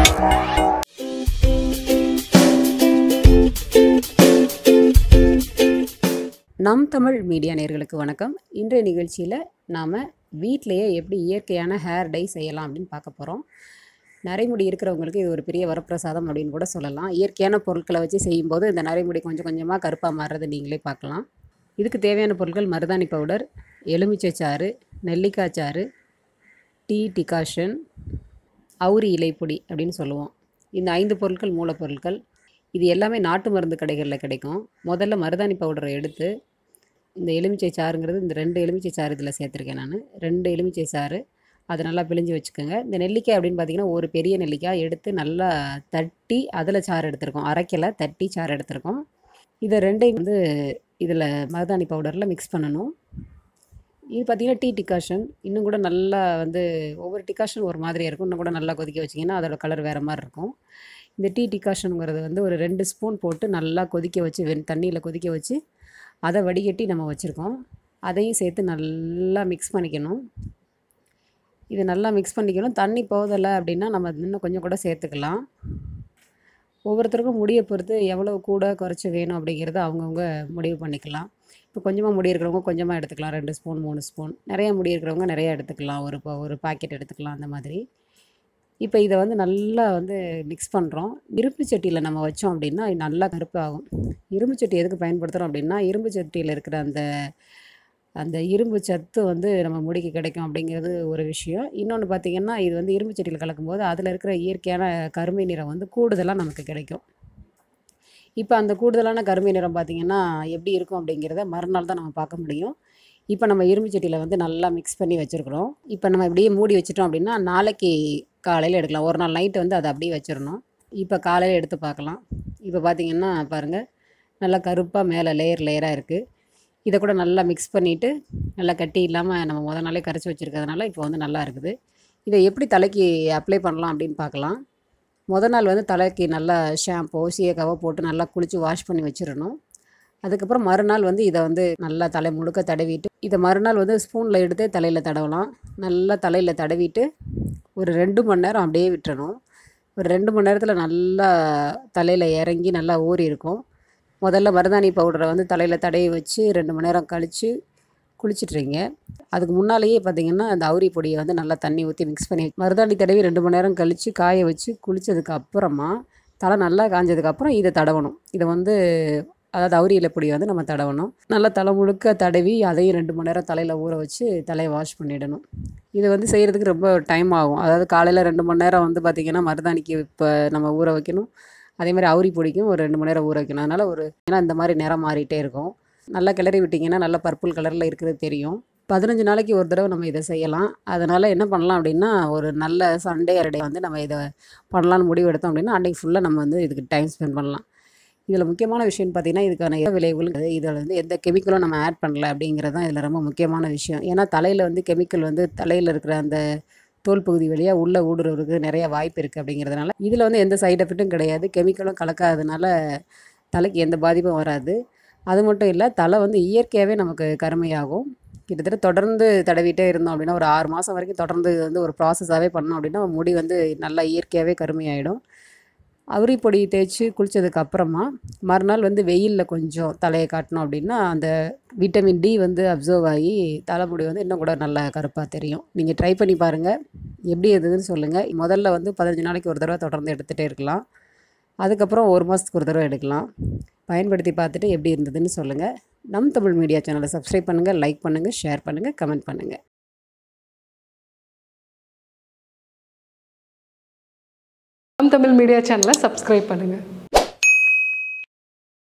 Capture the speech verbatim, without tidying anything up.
நம் தமிழ் மீடியா நேயர்களுக்கு வணக்கம். இன்றைய நிகழ்ச்சியில் நாம் வீட்டிலையே எப்படி இயற்கையான ஹேர் டை செய்யலாம் அப்படின்னு பார்க்க போகிறோம். நரைமுடி இருக்கிறவங்களுக்கு இது ஒரு பெரிய வரப்பிரசாதம் அப்படின்னு கூட சொல்லலாம். இயற்கையான பொருட்களை வச்சு செய்யும்போது இந்த நரைமுடி கொஞ்சம் கொஞ்சமாக கருப்பாக மாறுறது நீங்களே பார்க்கலாம். இதுக்கு தேவையான பொருட்கள் மருதாணி பவுடர், எலுமிச்சை சாறு, நெல்லிக்காய் சாறு, டீ டிகாஷன், அவுரி இலைப்பொடி அப்படின்னு சொல்லுவோம். இந்த ஐந்து பொருட்கள் மூலப்பொருட்கள். இது எல்லாமே நாட்டு மருந்து கடைகளில் கிடைக்கும். முதல்ல மருதாணி பவுடரை எடுத்து இந்த எலுமிச்சை சாறுங்கிறது இந்த ரெண்டு எலுமிச்சை சாறு இதில் சேர்த்துருக்கேன். நான் ரெண்டு எலுமிச்சை சாறு அதை நல்லா பிழிஞ்சு வச்சுக்கோங்க. இந்த நெல்லிக்காய் அப்படின்னு பார்த்திங்கன்னா ஒரு பெரிய நெல்லிக்காய் எடுத்து நல்லா தட்டி அதில் சாறு எடுத்துருக்கோம். அரைக்கலை, தட்டி சாறு எடுத்துருக்கோம். இதை ரெண்டையும் வந்து இதில் மருதாணி பவுடரில் மிக்ஸ் பண்ணணும். இது பார்த்திங்கன்னா டீ டிகாஷன். இன்னும் கூட நல்லா வந்து ஒவ்வொரு டிகாஷன் ஒரு மாதிரியாக இருக்கும். இன்னும் கூட நல்லா கொதிக்க வச்சிங்கன்னா அதோட கலர் வேறு மாதிரி இருக்கும். இந்த டீ டிகாஷனுங்கிறது வந்து ஒரு ரெண்டு ஸ்பூன் போட்டு நல்லா கொதிக்க வச்சு வெண் தண்ணியில் கொதிக்க வச்சு அதை வடிகட்டி நம்ம வச்சுருக்கோம். அதையும் சேர்த்து நல்லா மிக்ஸ் பண்ணிக்கணும். இது நல்லா மிக்ஸ் பண்ணிக்கணும். தண்ணி போதலை அப்படின்னா நம்ம இன்னும் கொஞ்சம் கூட சேர்த்துக்கலாம். ஒவ்வொருத்தருக்கும் முடியை பொறுத்து எவ்வளோ கூட குறைச்சி வேணும் அப்படிங்கிறத அவங்கவுங்க முடிவு பண்ணிக்கலாம். இப்போ கொஞ்சமாக முடி இருக்கிறவங்க கொஞ்சமாக எடுத்துக்கலாம், ரெண்டு ஸ்பூன் மூணு ஸ்பூன். நிறைய முடி இருக்கிறவங்க நிறையா எடுத்துக்கலாம், ஒரு ஒரு பாக்கெட் எடுத்துக்கலாம் அந்த மாதிரி. இப்போ இதை வந்து நல்லா வந்து மிக்ஸ் பண்ணுறோம். இரும்பு சட்டியில் நம்ம வச்சோம் அப்படின்னா இது நல்லா கருப்பாகும். இரும்பு சட்டி எதுக்கு பயன்படுத்துகிறோம் அப்படின்னா இரும்பு சட்டியில் இருக்கிற அந்த அந்த இரும்பு சத்து வந்து நம்ம முடிக்கு கிடைக்கும் அப்படிங்கிறது ஒரு விஷயம். இன்னொன்று பார்த்திங்கன்னா இது வந்து இரும்பு சட்டியில் கலக்கும்போது அதில் இருக்கிற இயற்கையான கருமை நிறம் வந்து கூடுதலாக நமக்கு கிடைக்கும். இப்போ அந்த கூடுதலான கருமை நிறம் பார்த்திங்கன்னா எப்படி இருக்கும் அப்படிங்கிறத மறுநாள் தான் நம்ம பார்க்க முடியும். இப்போ நம்ம இரும்பு சட்டியில் வந்து நல்லா மிக்ஸ் பண்ணி வச்சுருக்குறோம். இப்போ நம்ம இப்படியே மூடி வச்சிட்டோம் அப்படின்னா நாளைக்கு காலையில் எடுக்கலாம். ஒரு நாள் நைட்டு வந்து அதை அப்படியே வச்சிடணும். இப்போ காலையில் எடுத்து பார்க்கலாம். இப்போ பார்த்திங்கன்னா பாருங்கள், நல்லா கருப்பாக மேலே லேயர் லேயராக இருக்குது. இதை கூட நல்லா மிக்ஸ் பண்ணிவிட்டு நல்லா கட்டி இல்லாமல் நம்ம முத நாளே கரைச்சி வச்சுருக்கிறதுனால இப்போ வந்து நல்லா இருக்குது. இதை எப்படி தலைக்கு அப்ளை பண்ணலாம் அப்படின்னு பார்க்கலாம். முத நாள் வந்து தலைக்கு நல்லா ஷாம்போ சீயக்காவோ போட்டு நல்லா குளித்து வாஷ் பண்ணி வச்சிடணும். அதுக்கப்புறம் மறுநாள் வந்து இதை வந்து நல்லா தலை முழுக்க தடவிட்டு இதை மறுநாள் வந்து ஸ்பூனில் எடுத்து தலையில் தடவலாம். நல்லா தலையில் தடவிட்டு ஒரு ரெண்டு மணி நேரம் அப்படியே விட்டுறணும். ஒரு ரெண்டு மணி நேரத்தில் நல்லா தலையில் இறங்கி நல்லா ஊறி இருக்கும். முதல்ல மருதாணி பவுடரை வந்து தலையில் தடவி வச்சு ரெண்டு மணி நேரம் கழித்து குளிச்சிட்றீங்க. அதுக்கு முன்னாலேயே பார்த்திங்கன்னா அந்த அவுரி பொடியை வந்து நல்லா தண்ணி ஊற்றி மிக்ஸ் பண்ணி மருதாணி தடவி ரெண்டு மணி நேரம் கழித்து காய வச்சு குளித்ததுக்கு அப்புறமா தலை நல்லா காஞ்சதுக்கப்புறம் இதை தடவணும். இதை வந்து அதாவது அவுரி இலைப்பொடியை வந்து நம்ம தடவணும். நல்லா தலை முழுக்க தடவி அதையும் ரெண்டு மணி நேரம் தலையில் ஊற வச்சு தலையை வாஷ் பண்ணிடணும். இது வந்து செய்கிறதுக்கு ரொம்ப டைம் ஆகும். அதாவது காலையில் ரெண்டு மணி நேரம் வந்து பார்த்திங்கன்னா மருதாணிக்கு இப்போ நம்ம ஊற வைக்கணும். அதே மாதிரி அவுரி பொடிக்கும் ஒரு ரெண்டு மணி நேரம் ஊற வைக்கணும். அதனால் ஒரு ஏன்னா இந்த மாதிரி நிறம் மாறிட்டே இருக்கும். நல்லா கிளறி விட்டிங்கன்னா நல்லா பர்பிள் கலரில் இருக்கிறது தெரியும். பதினஞ்சு நாளைக்கு ஒரு தடவை நம்ம இதை செய்யலாம். அதனால் என்ன பண்ணலாம் அப்படின்னா ஒரு நல்ல சண்டே அரடே வந்து நம்ம இதை பண்ணலான்னு முடிவு எடுத்தோம் அப்படின்னா அன்றைக்கி ஃபுல்லாக நம்ம வந்து இதுக்கு டைம் ஸ்பெண்ட் பண்ணலாம். இதில் முக்கியமான விஷயம்னு பார்த்திங்கன்னா இதுக்கான விளைவுகள் இதில் வந்து எந்த கெமிக்கலும் நம்ம ஆட் பண்ணல அப்படிங்கிறது தான் இதில் ரொம்ப முக்கியமான விஷயம். ஏன்னா தலையில் வந்து கெமிக்கல் வந்து தலையில் இருக்கிற அந்த தோல் பகுதி வழியாக உள்ளே ஊடுறதுக்கு நிறைய வாய்ப்பு இருக்குது. அப்படிங்கிறதுனால இதில் வந்து எந்த சைட் எஃபெக்ட்டும் கிடையாது. கெமிக்கலும் கலக்காததுனால தலைக்கு எந்த பாதிப்பும் வராது. அது மட்டும் இல்லை, தலை வந்து இயற்கையாகவே நமக்கு கருமையாகும். கிட்டத்தட்ட தொடர்ந்து தடவிட்டே இருந்தோம் அப்படின்னா ஒரு ஆறு மாதம் வரைக்கும் தொடர்ந்து வந்து ஒரு ப்ராசஸாகவே பண்ணோம் அப்படின்னா முடி வந்து நல்லா இயற்கையாகவே கருமையாயிடும். அவுரி பொடி தேய்ச்சி குளித்ததுக்கு அப்புறமா மறுநாள் வந்து வெயிலில் கொஞ்சம் தலையை காட்டினோம் அப்படின்னா அந்த விட்டமின் டி வந்து அப்சர்வ் ஆகி தலைமுடி வந்து இன்னும் கூட நல்லா கருப்பாக தெரியும். நீங்கள் ட்ரை பண்ணி பாருங்கள், எப்படி இருந்ததுன்னு சொல்லுங்கள். முதல்ல வந்து பதினஞ்சு நாளைக்கு ஒரு தடவை தொடர்ந்து எடுத்துகிட்டே இருக்கலாம். அதுக்கப்புறம் ஒரு மாதத்துக்கு ஒரு தடவை எடுக்கலாம். பயன்படுத்தி பார்த்துட்டு எப்படி இருந்ததுன்னு சொல்லுங்கள். நம் தமிழ் மீடியா சேனலை சப்ஸ்கிரைப் பண்ணுங்கள், லைக் பண்ணுங்கள், ஷேர் பண்ணுங்கள், கமெண்ட் பண்ணுங்கள். நம் தமிழ் மீடியா சேனலை சப்ஸ்கிரைப் பண்ணுங்கள்.